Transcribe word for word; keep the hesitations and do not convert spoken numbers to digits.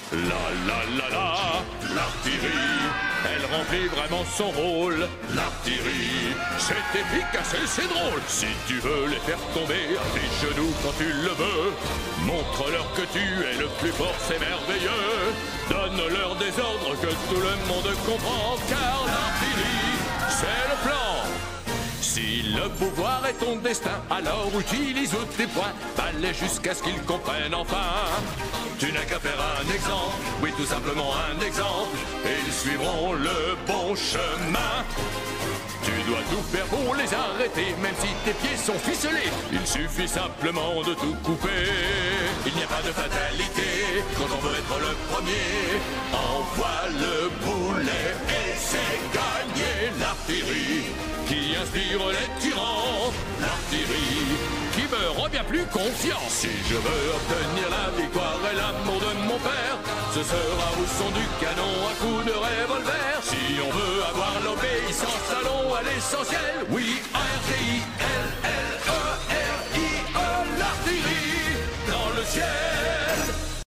La la la la, l'artillerie, elle remplit vraiment son rôle. L'artillerie, c'est efficace et c'est drôle. Si tu veux les faire tomber à tes genoux quand tu le veux, montre-leur que tu es le plus fort, c'est merveilleux. Donne-leur des ordres que tout le monde comprend, car l'artillerie, c'est le plan. Si le pouvoir est ton destin, alors utilise tes points, balaie jusqu'à ce qu'ils comprennent enfin. Tu n'as qu'à faire un exemple, oui tout simplement un exemple, et ils suivront le bon chemin. Tu dois tout faire pour les arrêter, même si tes pieds sont ficelés. Il suffit simplement de tout couper. Il n'y a pas de fatalité quand on veut être le premier. Envoie le boulet et c'est gagné. L'artillerie qui inspire les tyrans. L'artillerie qui me rend bien plus confiant. Si je veux obtenir la victoire et l'amour de mon père, ce sera au son du canon, un coup de revolver. Si on veut avoir l'obéissance, allons à l'essentiel. Oui, arrêtez.